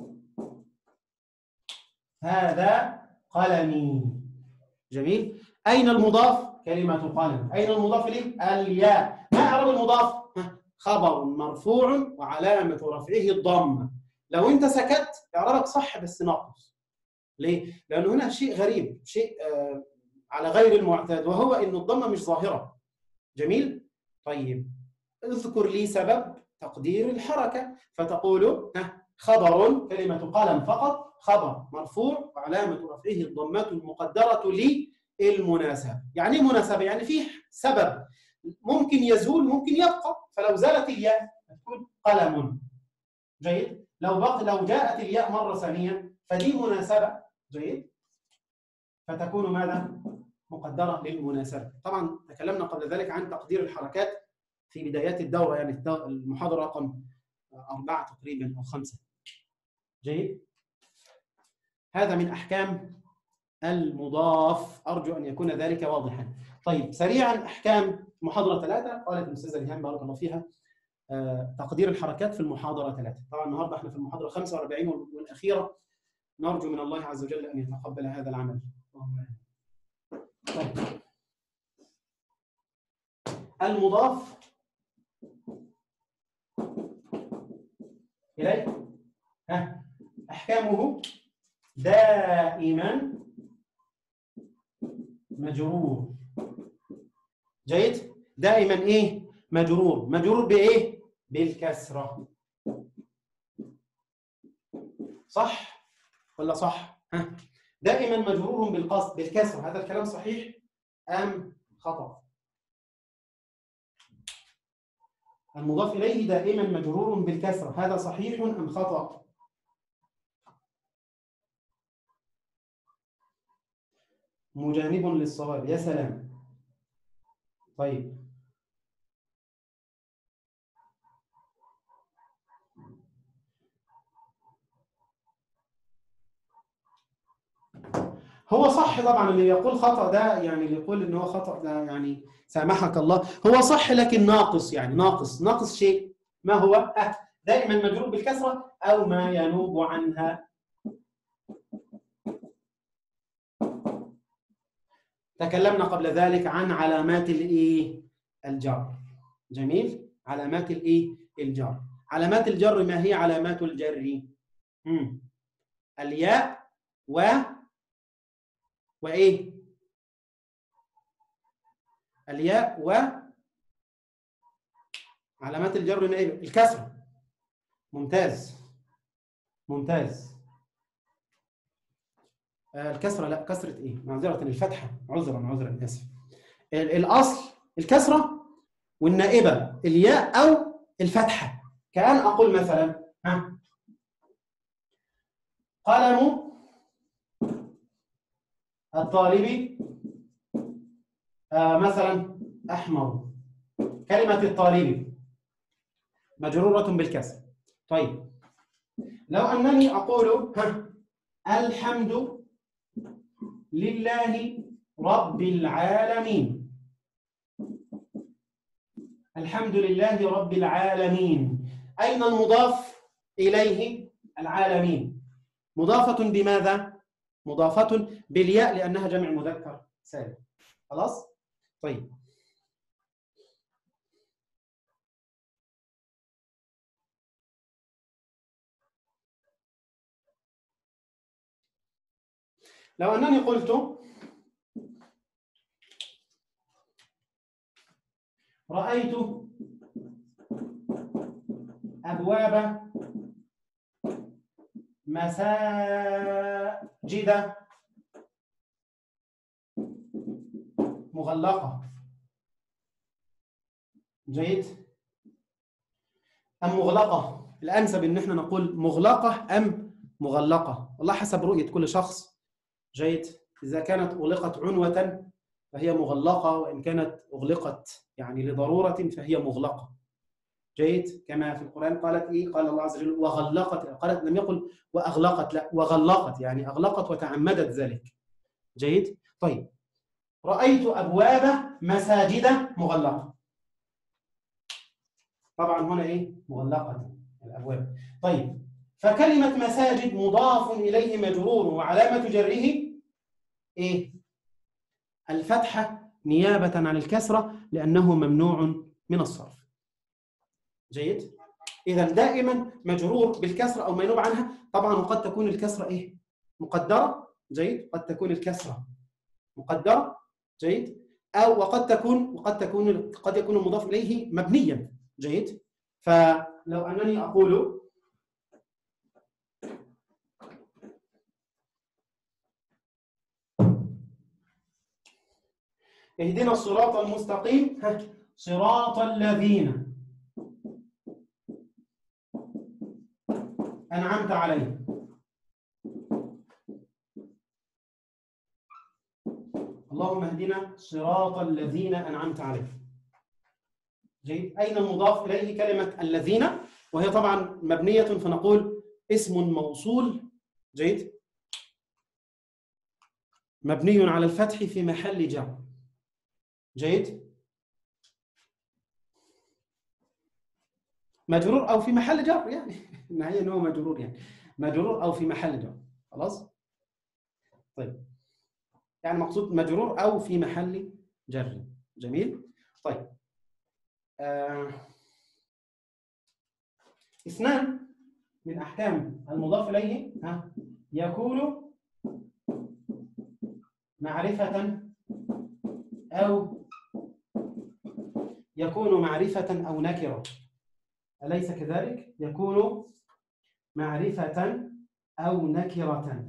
هذا قلمي. جميل؟ أين المضاف؟ كلمة قلم. أين المضاف إليه؟ الياء. ما إعراب المضاف؟ خبر مرفوع وعلامة رفعه الضمة. لو أنت سكت إعرابك صح بس ناقص. ليه؟ لأنه هنا شيء غريب، شيء على غير المعتاد، وهو إن الضمة مش ظاهرة. جميل؟ طيب اذكر لي سبب تقدير الحركة، فتقول خبر كلمة قلم فقط، خبر مرفوع وعلامة رفعه الضمة المقدرة للمناسبة. يعني مناسبة يعني فيه سبب ممكن يزول ممكن يبقى، فلو زالت الياء تكون قلم. جيد؟ لو جاءت الياء مرة ثانية فدي مناسبة. جيد؟ فتكون ماذا؟ مقدرة للمناسبة. طبعا تكلمنا قبل ذلك عن تقدير الحركات في بدايات الدورة، يعني المحاضرة رقم 4 تقريبا أو 5. جيد؟ هذا من أحكام المضاف، أرجو أن يكون ذلك واضحا. طيب سريعا أحكام محاضرة 3. قالت الأستاذة ريهام بارك الله فيها تقدير الحركات في المحاضرة 3. طبعا النهارده احنا في المحاضرة 45 والأخيرة، نرجو من الله عز وجل أن يتقبل هذا العمل. طيب المضاف إليه أحكامه دائما مجرور. جيد؟ دائما إيه؟ مجرور. مجرور بإيه؟ بالكسرة. صح ولا صح؟ دائما مجرور بالكسرة. هذا الكلام صحيح أم خطأ؟ المضاف إليه دائما مجرور بالكسرة، هذا صحيح أم خطأ؟ مجانب للصواب. يا سلام. طيب هو صح طبعا. اللي يقول خطأ ده يعني اللي يقول ان هو خطأ ده يعني سامحك الله، هو صح لكن ناقص، يعني ناقص شيء. ما هو؟ دائما مجرور بالكسرة أو ما ينوب عنها. تكلمنا قبل ذلك عن علامات الايه؟ الجر. جميل؟ علامات الايه؟ الجر. علامات الجر، ما هي علامات الجر؟ الياء وإيه؟ الياء علامات الجر ما إيه؟ الكسرة. ممتاز. الكسرة لا، كسرة إيه؟ معذرة، الفتحة. عذرا آسف. الأصل الكسرة والنائبة الياء أو الفتحة. كأن أقول مثلا قلم الطالب مثلا أحمر. كلمة الطالب مجرورة بالكسر. طيب لو أنني أقول الحمد لله رب العالمين. الحمد لله رب العالمين. أين المضاف إليه؟ العالمين. مضافة بماذا؟ مضافة بالياء لأنها جمع مذكر سالم. خلاص؟ طيب لو أنني قلت رأيت أبواب مساجد مغلقة. جيد؟ أم مغلقة؟ الأنسب إن احنا نقول مغلقة أم مغلقة، والله حسب رؤية كل شخص. جيد. إذا كانت أغلقت عنوة فهي مغلقة، وإن كانت أغلقت يعني لضرورة فهي مغلقة. جيد. كما في القرآن قالت إيه؟ قال الله عز وجل وغلقت، قالت لم يقل وأغلقت، لا، وغلقت يعني أغلقت وتعمدت ذلك. جيد. طيب، رأيت أبواب مساجد مغلقة. طبعا هنا إيه؟ مغلقة الأبواب. طيب، فكلمة مساجد مضاف إليه مجرور وعلامة جره إيه؟ الفتحة نيابة عن الكسرة لأنه ممنوع من الصرف. جيد؟ إذا دائما مجرور بالكسرة أو منوب عنها. طبعا وقد تكون الكسرة إيه؟ مقدرة. جيد؟ قد تكون الكسرة مقدرة. جيد؟ أو قد يكون المضاف إليه مبنيا. جيد؟ فلو أنني أقول اهدنا الصراط المستقيم، صراط الذين أنعمت عليهم. اللهم اهدنا صراط الذين أنعمت عليهم. جيد. أين المضاف إليه؟ كلمة الذين، وهي طبعا مبنية، فنقول اسم موصول. جيد. مبني على الفتح في محل جر. جيد. مجرور أو في محل جر، يعني نهاية أنه مجرور، يعني مجرور أو في محل جر. خلاص. طيب، يعني مقصود مجرور أو في محل جر. جميل. طيب، اثنان من أحكام المضاف إليه يكون معرفة أو نكرة. أليس كذلك؟ يكون معرفة أو نكرة.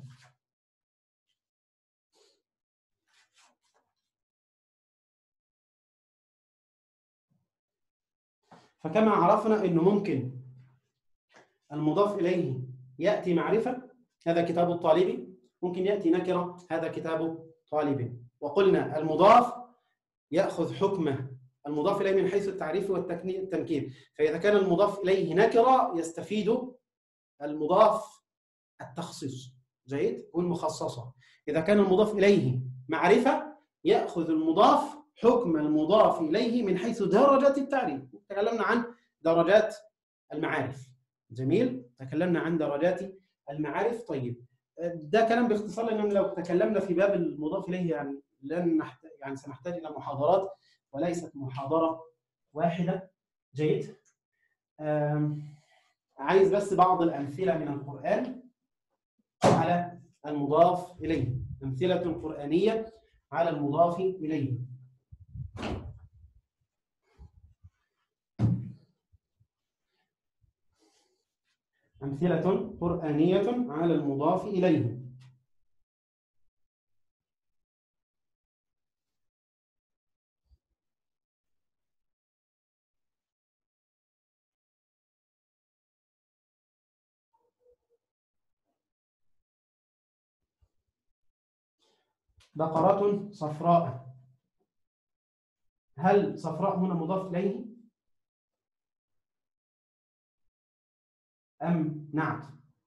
فكما عرفنا أنه ممكن المضاف إليه يأتي معرفة، هذا كتاب الطالب، ممكن يأتي نكرة، هذا كتاب طالب. وقلنا المضاف يأخذ حكمه المضاف إليه من حيث التعريف والتنكير. فإذا كان المضاف إليه نكرة يستفيد المضاف التخصيص. جيد. والمخصصة. إذا كان المضاف إليه معرفة يأخذ المضاف حكم المضاف إليه من حيث درجة التعريف. تكلمنا عن درجات المعارف. جميل. تكلمنا عن درجات المعارف. طيب، ده كلام باختصار، لأن لو تكلمنا في باب المضاف إليه يعني سنحتاج إلى محاضرات وليست محاضرة واحدة. جيد. عايز بس بعض الأمثلة من القرآن على المضاف إليه، أمثلة قرآنية على المضاف إليه. أمثلة قرآنية على المضاف إليه. بقرة صفراء. هل صفراء هنا مضاف إليه أم نعت؟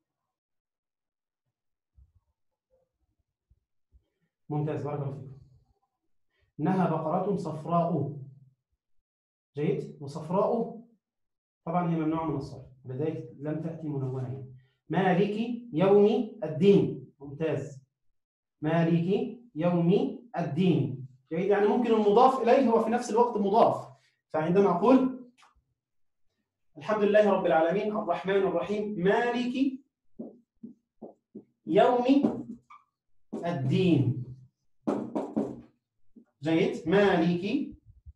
ممتاز، بارك الله فيكم. إنها بقرة صفراء. جيد. وصفراء طبعا هي ممنوعة من الصرف، لذلك لم تأتي منونة. يعني مالك يوم الدين. ممتاز. مالك يوم الدين. جيد. يعني ممكن المضاف إليه هو في نفس الوقت مضاف. فعندما أقول الحمد لله رب العالمين الرحمن الرحيم مالك يوم الدين. جيد. مالك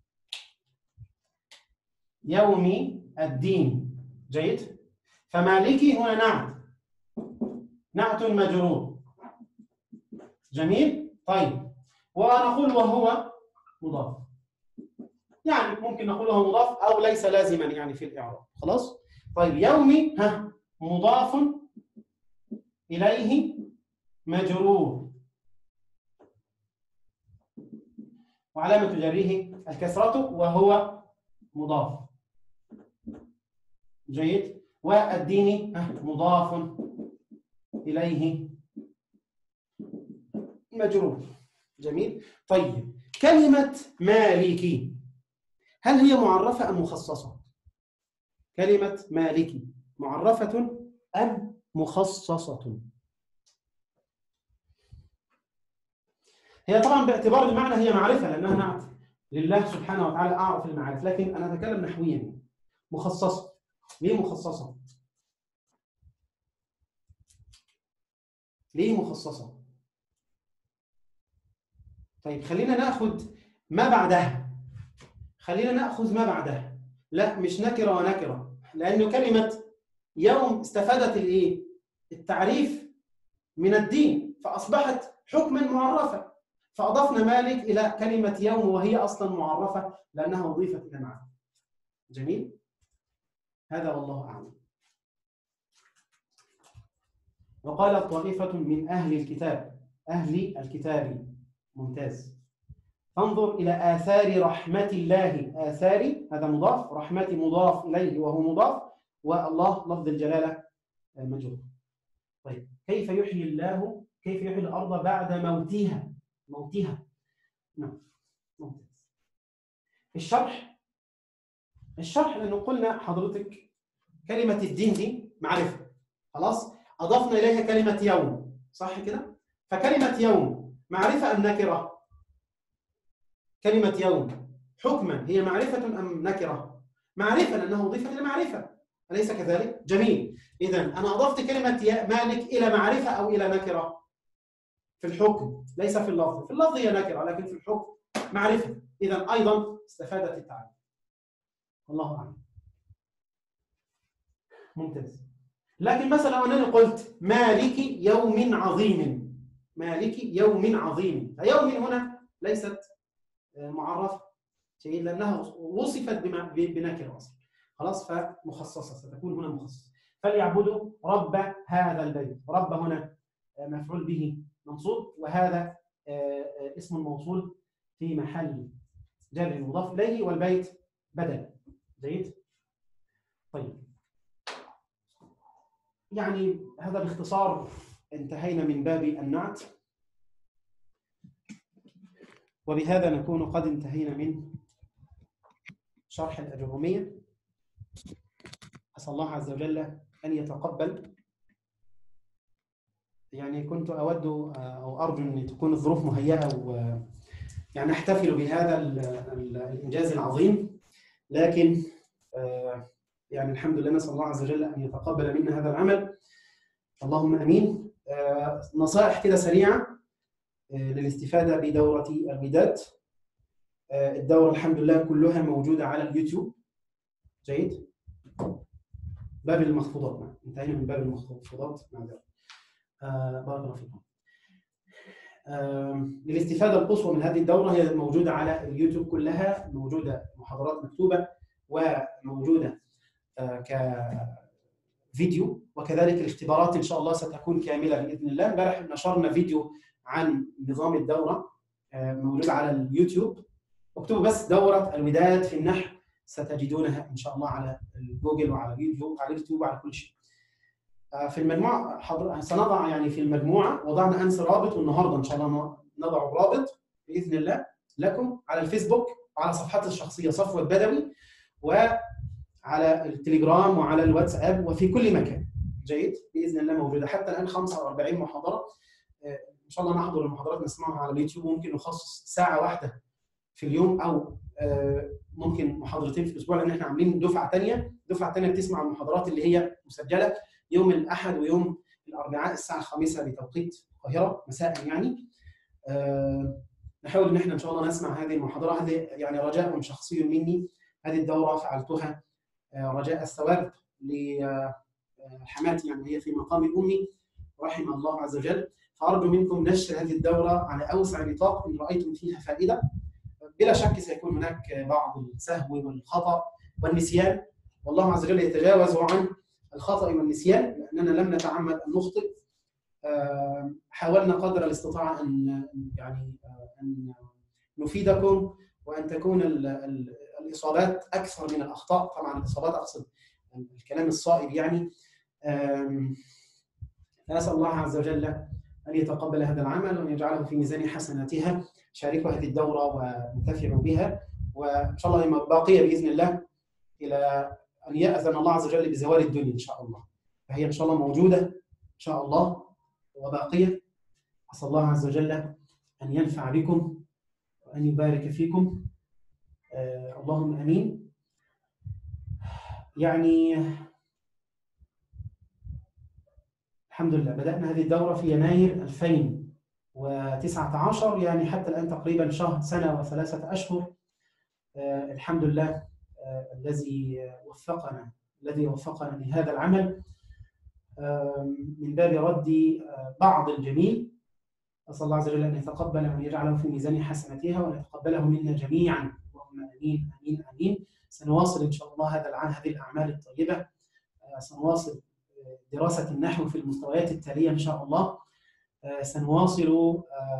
يوم الدين. جيد. فمالكي هنا نعت مجرور. جميل. طيب، ونقول وهو مضاف، يعني ممكن نقول وهو مضاف أو ليس لازما يعني في الإعراب. خلاص. طيب، يومي مضاف إليه مجرور وعلامة جره الكسرة وهو مضاف. جيد. والدين مضاف إليه مجرور. جميل. طيب كلمة مالكي هل هي معرفة أم مخصصة؟ كلمة مالكي معرفة أم مخصصة؟ هي طبعا باعتبار المعنى هي معرفة لأنها نعت لله سبحانه وتعالى أعرف المعارف، لكن أنا أتكلم نحويا. مخصصة. ليه مخصصة؟ ليه مخصصة؟ طيب خلينا ناخذ ما بعدها. خلينا ناخذ ما بعدها. لا مش نكرة ونكرة، لأنه كلمة يوم استفادت الايه؟ التعريف من الدين فأصبحت حكما معرفة، فأضفنا مالك إلى كلمة يوم وهي أصلا معرفة لأنها أضيفت إلى معنى. جميل؟ هذا والله أعلم. وقال طائفة من أهل الكتاب. أهل الكتاب. ممتاز. انظر إلى آثار رحمة الله. آثار هذا مضاف، رحمة مضاف إليه وهو مضاف، والله لفظ الجلالة مجرور. طيب كيف يحيي الله، كيف يحيي الأرض بعد موتها؟ موتها. نعم ممتاز. الشرح لأنه قلنا حضرتك كلمة الدين دي معرفة، خلاص أضفنا إليها كلمة يوم، صح كده؟ فكلمة يوم معرفة أم نكرة؟ كلمة يوم حكما هي معرفة أم نكرة؟ معرفة لأنه أضيفت إلى معرفة، أليس كذلك؟ جميل. إذا أنا أضفت كلمة مالك إلى معرفة أو إلى نكرة؟ في الحكم ليس في اللفظ. في اللفظ هي نكرة لكن في الحكم معرفة، إذا أيضا استفادت التعريف. والله أعلم. ممتاز. لكن مثلا أنني قلت مالك يوم عظيم، مالك يوم عظيم، فيوم هنا ليست معرفة شيء لأنها وصفت بنكرة أصلا، خلاص فمخصصة، ستكون هنا مخصصة. فليعبدوا رب هذا البيت. رب هنا مفعول به منصوب، وهذا اسم موصول في محل جر مضاف إليه، والبيت بدل. جيد. طيب يعني هذا باختصار انتهينا من باب النعت، وبهذا نكون قد انتهينا من شرح الأجرومية. أسأل الله عز وجل أن يتقبل. يعني كنت أود أو أرجو أن تكون الظروف مهيئة ويعني نحتفل بهذا الإنجاز العظيم، لكن يعني الحمد لله نسأل الله عز وجل أن يتقبل منا هذا العمل. اللهم أمين. نصائح كده سريعة للاستفادة بدورة الوداد. الدورة الحمد لله كلها موجودة على اليوتيوب. جيد. باب المخفوضات، انتهينا من باب المخفوضات. بارك الله فيكم. للاستفادة القصوى من هذه الدورة هي موجودة على اليوتيوب كلها، موجودة محاضرات مكتوبة وموجودة كفيديو، وكذلك الاختبارات إن شاء الله ستكون كاملة بإذن الله. امبارح نشرنا فيديو عن نظام الدورة موجود على اليوتيوب. اكتبوا بس دورة الوداد في النحو ستجدونها إن شاء الله على جوجل وعلى اليوتيوب وعلى كل شيء. في المجموعة سنضع يعني في المجموعة وضعنا أمس رابط، والنهارده إن شاء الله نضع الرابط بإذن الله لكم على الفيسبوك وعلى صفحتي الشخصية صفوة بدوي، وعلى التليجرام وعلى الواتساب وفي كل مكان. جيد. بإذن الله موجودة حتى الآن 45 محاضرة. إن شاء الله نحضر المحاضرات نسمعها على اليوتيوب، ممكن نخصص ساعة واحدة في اليوم أو ممكن محاضرتين في الأسبوع، لأن إحنا عاملين دفعة تانية بتسمع المحاضرات اللي هي مسجلة يوم الأحد ويوم الأربعاء الساعة 5 بتوقيت القاهرة مساء. يعني نحاول إن إحنا إن شاء الله نسمع هذه المحاضرة. هذه يعني رجاء شخصي مني، هذه الدورة فعلتها رجاء الثواب لحماتي، يعني هي في مقام أمي رحم الله عز وجل، فأرجو منكم نشر هذه الدورة على أوسع نطاق إن رأيتم فيها فائدة. بلا شك سيكون هناك بعض السهو والخطأ والنسيان، والله عز وجل يتجاوز عن الخطأ والنسيان لأننا لم نتعمد أن نخطئ، حاولنا قدر الاستطاعة أن يعني أن نفيدكم، وأن تكون الإصابات أكثر من الأخطاء. طبعا الإصابات أقصد الكلام الصائب يعني. فأسأل الله عز وجل أن يتقبل هذا العمل وأن يجعله في ميزان حسناتها. شاركوا هذه الدورة وانتفعوا بها، وإن شاء الله هي باقية بإذن الله إلى أن يأذن الله عز وجل بزوال الدنيا إن شاء الله. فهي إن شاء الله موجودة إن شاء الله وباقية. أسأل الله عز وجل أن ينفع بكم وأن يبارك فيكم. اللهم آمين. يعني الحمد لله بدأنا هذه الدورة في يناير 2019، يعني حتى الآن تقريبا شهر، سنة وثلاثة أشهر. الحمد لله الذي وفقنا لهذا العمل من باب رد بعض الجميل. أسأل الله عز وجل أن يتقبل وأن يجعله في ميزان حسناتها وأن يتقبله منا جميعا. اللهم آمين آمين آمين. سنواصل إن شاء الله هذه الأعمال الطيبة. سنواصل دراسة النحو في المستويات التالية إن شاء الله. سنواصل.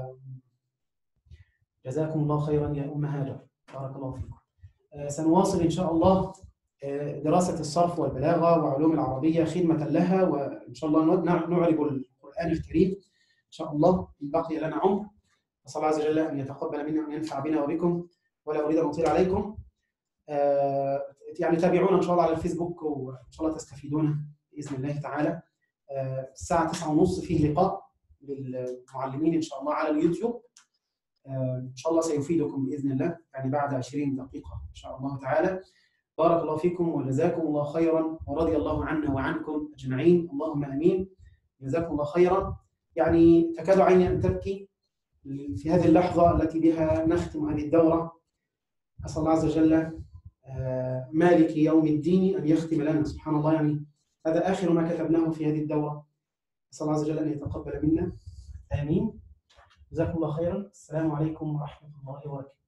جزاكم الله خيرا يا أم هاجر، بارك الله فيكم. سنواصل إن شاء الله دراسة الصرف والبلاغة وعلوم العربية خدمة لها، وإن شاء الله نعرب القرآن الكريم إن شاء الله إن بقي لنا عمر. أسأل الله عز وجل أن يتقبل منا وأن ينفع بنا وبكم، ولا أريد أن أطيل عليكم. يعني تابعونا إن شاء الله على الفيسبوك، وإن شاء الله تستفيدون بإذن الله تعالى. الساعة 9:30 فيه لقاء للمعلمين إن شاء الله على اليوتيوب. إن شاء الله سيفيدكم بإذن الله، يعني بعد 20 دقيقة إن شاء الله تعالى. بارك الله فيكم وجزاكم الله خيرا، ورضي الله عنا وعنكم أجمعين. اللهم آمين. جزاكم الله خيرا. يعني تكاد عيني أن تبكي في هذه اللحظة التي بها نختم هذه الدورة. أسأل الله عز وجل مالك يوم الدين أن يختم لنا. سبحان الله، يعني هذا آخر ما كتبناه في هذه الدورة. أسأل الله عز وجل أن يتقبل منا. آمين. جزاكم الله خيرا. السلام عليكم ورحمة الله وبركاته.